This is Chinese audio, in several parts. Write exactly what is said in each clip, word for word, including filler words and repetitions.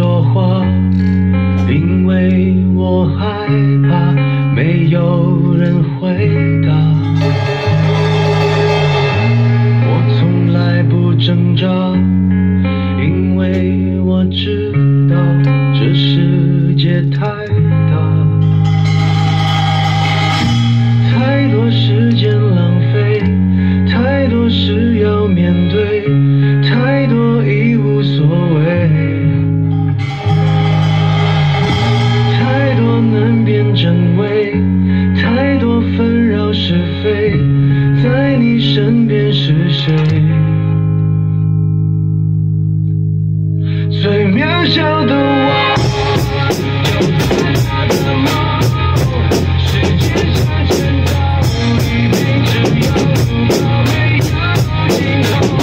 说话，因为我害怕没有人回答。我从来不挣扎，因为我知道这世界太大，太多时间浪费，太多事要面对，太多已无所谓，太多难辨真伪，太多纷扰是非，在你身边是谁？最渺小的我，就太大的梦，世界上全道理没只有不够，没有尽头。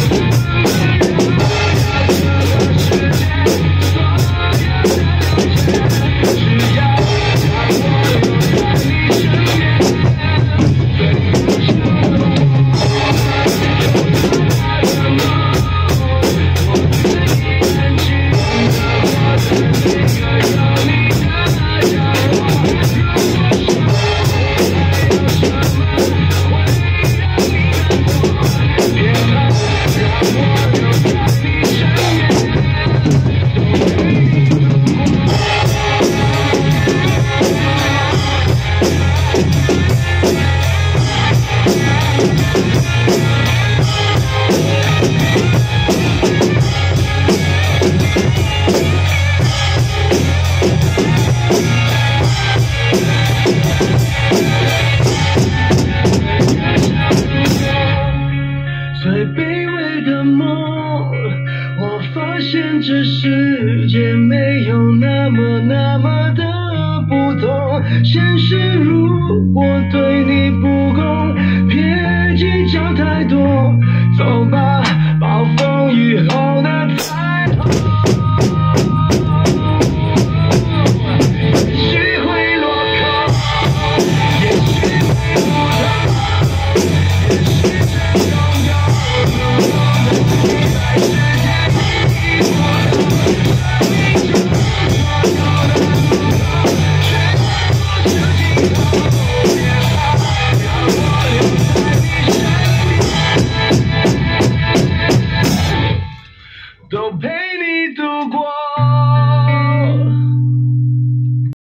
最卑微的梦，我发现这世界没有那么那么的不同，现实如果